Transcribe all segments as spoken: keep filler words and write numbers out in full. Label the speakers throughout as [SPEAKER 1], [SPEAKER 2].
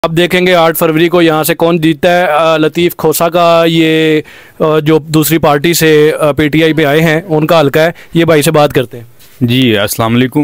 [SPEAKER 1] आप देखेंगे आठ फरवरी को यहाँ से कौन जीतता है। लतीफ़ खोसा का ये जो दूसरी पार्टी से पीटीआई पे आए हैं उनका हल्का है। ये भाई से बात करते हैं।
[SPEAKER 2] जी अस्सलाम वालेकुम।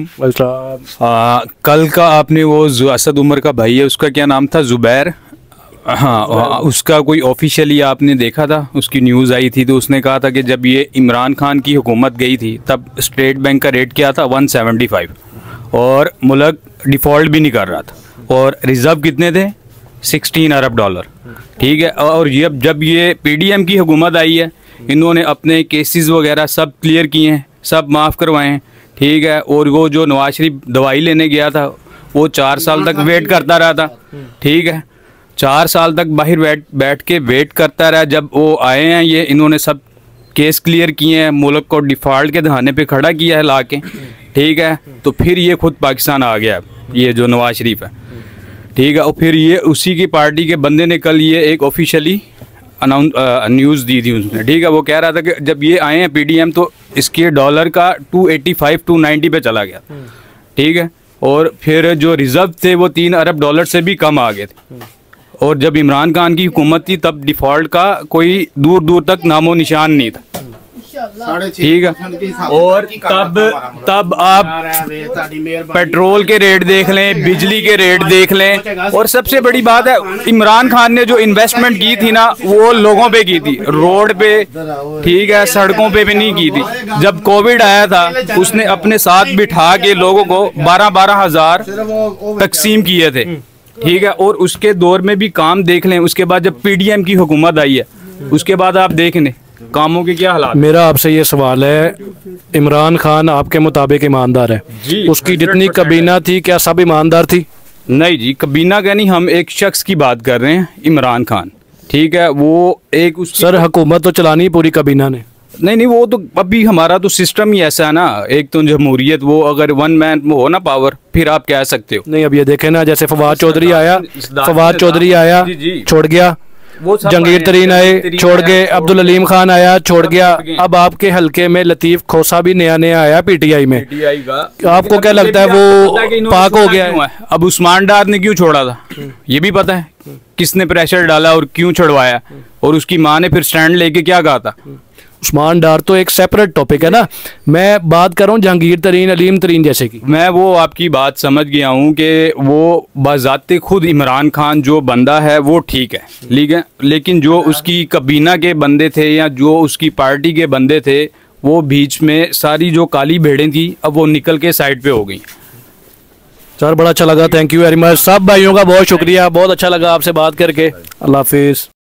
[SPEAKER 2] कल का आपने वो असद उमर का भाई है, उसका क्या नाम था, जुबैर, हाँ, उसका कोई ऑफिशियली आपने देखा था, उसकी न्यूज़ आई थी तो उसने कहा था कि जब ये इमरान खान की हुकूमत गई थी तब स्टेट बैंक का रेट क्या था, वन सेवेंटी फाइव, और मुल्क डिफ़ॉल्ट भी नहीं कर रहा था और रिज़र्व कितने थे, सिक्सटीन अरब डॉलर। ठीक है, और ये जब ये पीडीएम की हुकूमत आई है इन्होंने अपने केसेस वगैरह सब क्लियर किए हैं, सब माफ़ करवाए हैं। ठीक है, और वो जो नवाज शरीफ दवाई लेने गया था वो चार साल तक वेट करता रहा था। ठीक है, चार साल तक बाहर बैठ बैठ के वेट करता रहा। जब वो आए हैं ये इन्होंने सब केस क्लियर किए हैं, मुल्क को डिफ़ॉल्ट के दहाने पे खड़ा किया है ला के। ठीक है, तो फिर ये खुद पाकिस्तान आ गया, ये जो नवाज शरीफ है। ठीक है, और फिर ये उसी की पार्टी के बंदे ने कल ये एक ऑफिशियली अनाउंस न्यूज़ दी थी उसने। ठीक है, वो कह रहा था कि जब ये आए हैं पीडीएम तो इसके डॉलर का two eighty five two ninety पे चला गया। ठीक है, और फिर जो रिज़र्व थे वो तीन अरब डॉलर से भी कम आ गए थे। और जब इमरान खान की हुकूमत थी तब डिफ़ॉल्ट का कोई दूर दूर तक नामो निशान नहीं था। ठीक है, और तब तब आप पेट्रोल के रेट देख लें, बिजली के रेट देख लें, और सबसे बड़ी बात है इमरान खान ने जो इन्वेस्टमेंट की थी ना वो लोगों पे की थी, रोड पे, ठीक है, सड़कों पे भी नहीं की थी। जब कोविड आया था उसने अपने साथ बिठा के लोगों को बारह बारह हजार तकसीम किए थे। ठीक है, और उसके दौर में भी काम देख लें। उसके बाद जब पीडीएम की हुकूमत आई है उसके बाद आप देख लें कामों के क्या हालात।
[SPEAKER 1] मेरा आपसे ये सवाल है, इमरान खान आपके मुताबिक ईमानदार है जी? उसकी जितनी कबीना थी क्या सब ईमानदार थी?
[SPEAKER 2] नहीं जी, कबीना का नहीं, हम एक शख्स की बात कर रहे हैं, इमरान खान। ठीक है, वो एक उस
[SPEAKER 1] सर हुकूमत तो चलानी पूरी कबीना ने।
[SPEAKER 2] नहीं नहीं, वो तो अभी हमारा तो सिस्टम ही ऐसा है ना, एक तो जमहूरियत, वो अगर वन मैन में हो ना पावर फिर आप कह सकते हो।
[SPEAKER 1] नहीं, अब ये देखे ना, जैसे फवाद चौधरी आया, फवाद चौधरी आया छोड़ गया, जहांगीर तरीन आए छोड़ गए, अब्दुल अलीम खान आया छोड़ गया, अब आपके हलके में लतीफ़ खोसा भी नया नया आया पीटीआई में। आपको क्या लगता है वो पाक हो गया है?
[SPEAKER 2] अब उस्मान डार ने क्यों छोड़ा था ये भी पता है, किसने प्रेशर डाला और क्यों छुड़वाया, और उसकी माँ ने फिर स्टैंड लेके क्या कहा था।
[SPEAKER 1] उस्मान डार तो एक सेपरेट टॉपिक है ना, मैं बात कर रहा हूँ जहांगीर तरीन, अलीम तरीन जैसे की।
[SPEAKER 2] मैं वो आपकी बात समझ गया हूँ कि वो बाज़ाते खुद इमरान खान जो बंदा है वो ठीक है, ठीक है, लेकिन जो उसकी कबीना के बंदे थे या जो उसकी पार्टी के बंदे थे वो बीच में सारी जो काली भेड़ें थी अब वो निकल के साइड पे हो गई।
[SPEAKER 1] सर बड़ा अच्छा लगा, थैंक यू वेरी मच। सब भाइयों का बहुत शुक्रिया, बहुत अच्छा लगा आपसे बात करके। अल्लाह हाफिज़।